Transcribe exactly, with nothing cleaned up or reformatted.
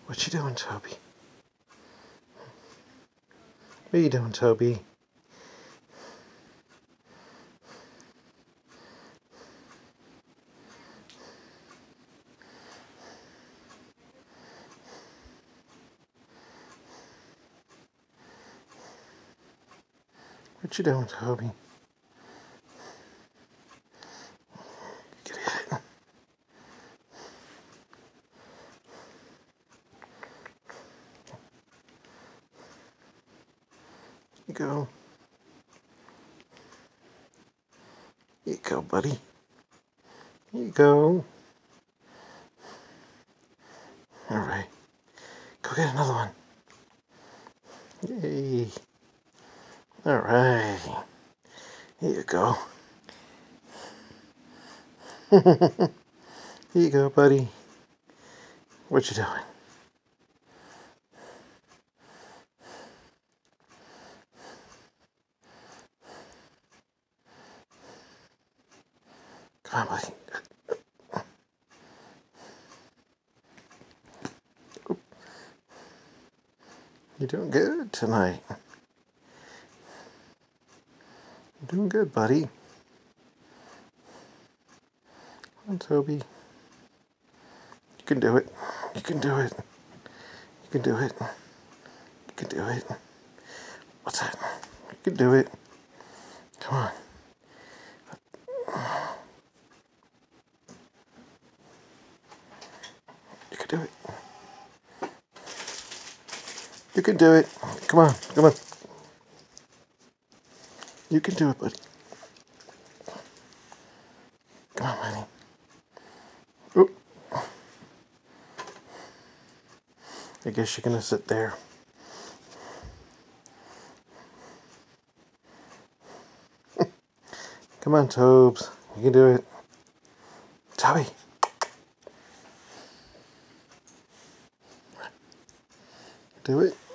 What you doing, Toby? What are you doing, Toby? What you doing, Toby? Get it. You go. Here you go, buddy. Here you go. All right. Go get another one. Yay. All right. Here you go. Here you go, buddy. What you doing? Come on, buddy. You're doing good tonight. You're doing good, buddy. Come on, Toby. You can do it. You can do it. You can do it. You can do it. What's that? You can do it. Come on. You can do it. You can do it. Come on. Come on. You can do it, buddy. Come on, buddy. Oop. I guess you're gonna sit there. Come on, Tobes. You can do it. Toby. Do it.